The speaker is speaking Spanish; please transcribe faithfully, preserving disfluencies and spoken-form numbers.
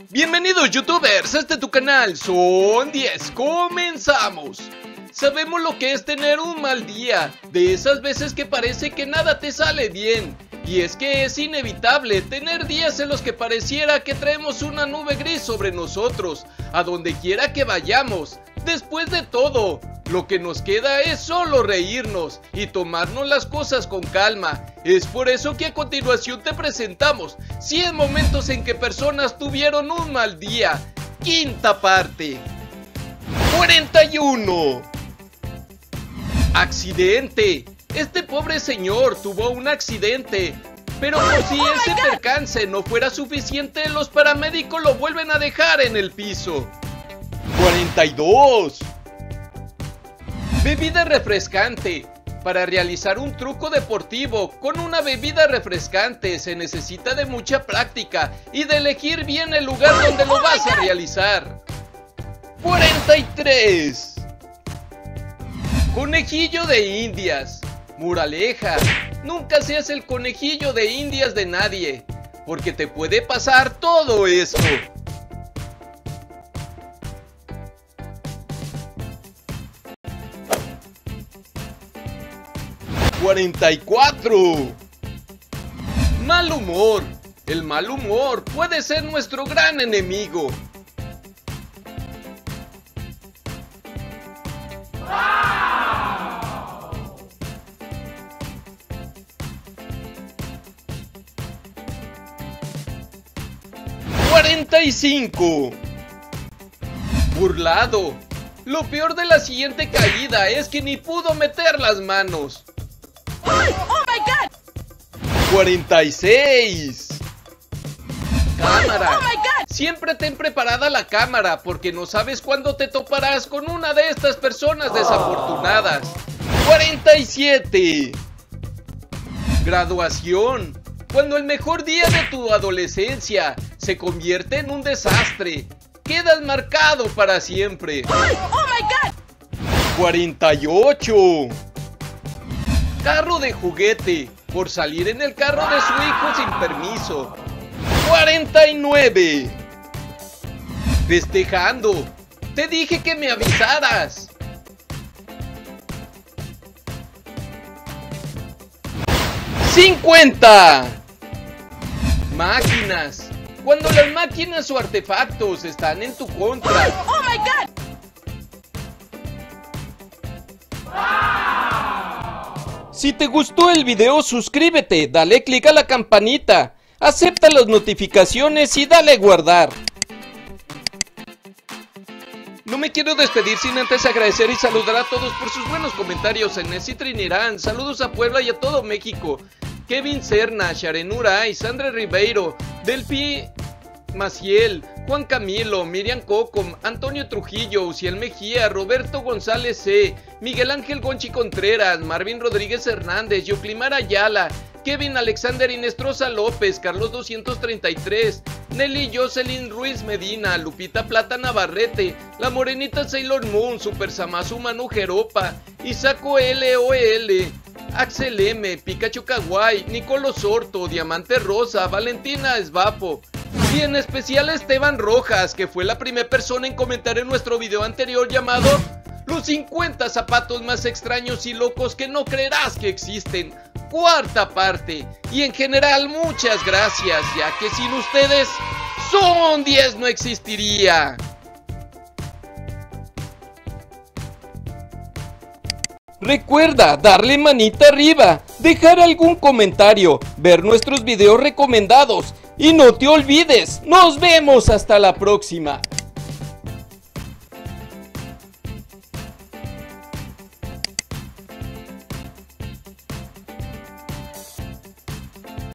Bienvenidos youtubers a este tu canal, son diez, comenzamos. Sabemos lo que es tener un mal día, de esas veces que parece que nada te sale bien. Y es que es inevitable tener días en los que pareciera que traemos una nube gris sobre nosotros, a donde quiera que vayamos. Después de todo, lo que nos queda es solo reírnos y tomarnos las cosas con calma. Es por eso que a continuación te presentamos cien momentos en que personas tuvieron un mal día. Quinta parte. cuarenta y uno. Accidente. Este pobre señor tuvo un accidente, pero por si ese percance no fuera suficiente, los paramédicos lo vuelven a dejar en el piso. cuarenta y dos. Bebida refrescante. Para realizar un truco deportivo con una bebida refrescante se necesita de mucha práctica y de elegir bien el lugar donde lo vas a realizar. cuarenta y tres. Conejillo de Indias. Moraleja: nunca seas el conejillo de Indias de nadie, porque te puede pasar todo esto. cuarenta y cuatro. Mal humor. El mal humor puede ser nuestro gran enemigo. cuarenta y cinco. Burlado. Lo peor de la siguiente caída es que ni pudo meter las manos. ¡Oh, my God! cuarenta y seis. Cámara. ¡Oh, my God! Siempre ten preparada la cámara porque no sabes cuándo te toparás con una de estas personas desafortunadas. cuarenta y siete. Graduación. Cuando el mejor día de tu adolescencia se convierte en un desastre, quedas marcado para siempre. ¡Oh, my God! cuarenta y ocho. Carro de juguete. Por salir en el carro de su hijo sin permiso. cuarenta y nueve. Festejando. Te dije que me avisaras. cincuenta. Máquinas. Cuando las máquinas o artefactos están en tu contra. ¡Oh, my God! Si te gustó el video, suscríbete, dale click a la campanita, acepta las notificaciones y dale guardar. No me quiero despedir sin antes agradecer y saludar a todos por sus buenos comentarios en Nessie Trinirán. Saludos a Puebla y a todo México. Kevin Serna, Sharen Uray, Sandra Ribeiro, Delphi Maciel, Juan Camilo, Miriam Cocom, Antonio Trujillo, Uciel Mejía, Roberto González C, Miguel Ángel Gonchi Contreras, Marvin Rodríguez Hernández, Yoclimar Ayala, Kevin Alexander Inestrosa López, Carlos doscientos treinta y tres, Nelly Jocelyn Ruiz Medina, Lupita Plata Navarrete, La Morenita Sailor Moon, Super Samasu Manu Jeropa, Isaco L O L, Axel M, Pikachu Kawaii, Nicolo Sorto, Diamante Rosa, Valentina Esvapo, y en especial Esteban Rojas, que fue la primera persona en comentar en nuestro video anterior llamado Los cincuenta zapatos más extraños y locos que no creerás que existen, cuarta parte. Y en general muchas gracias, ya que sin ustedes Son diez no existiría. Recuerda darle manita arriba, dejar algún comentario, ver nuestros videos recomendados y no te olvides, nos vemos hasta la próxima.